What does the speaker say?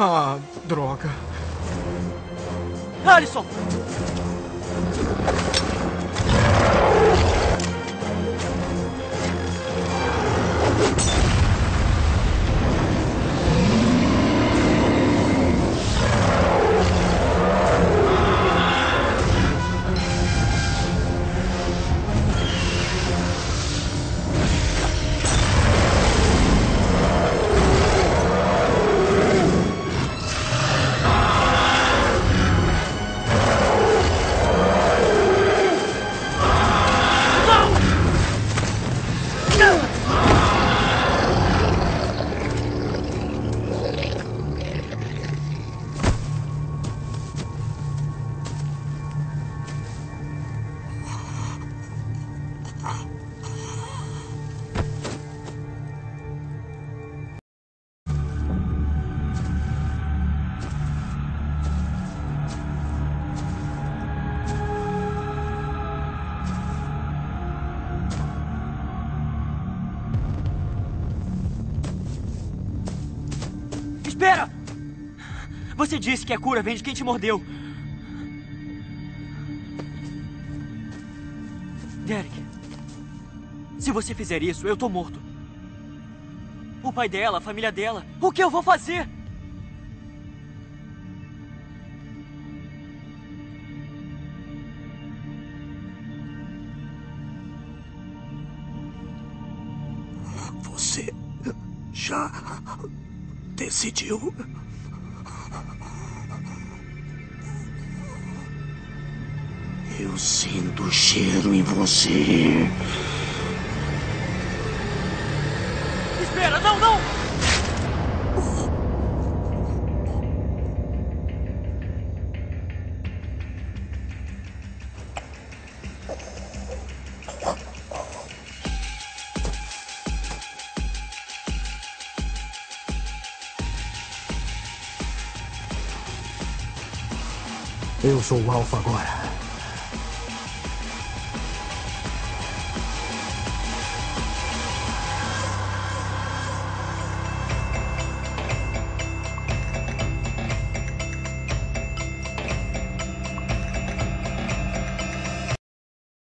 Ah, droga. Alisson! Espera! Você disse que a cura vem de quem te mordeu. Derek, se você fizer isso, eu tô morto. O pai dela, a família dela. O que eu vou fazer? Você já decidiu? Eu sinto o cheiro em você. Espera, não, não! Eu sou o Alpha agora.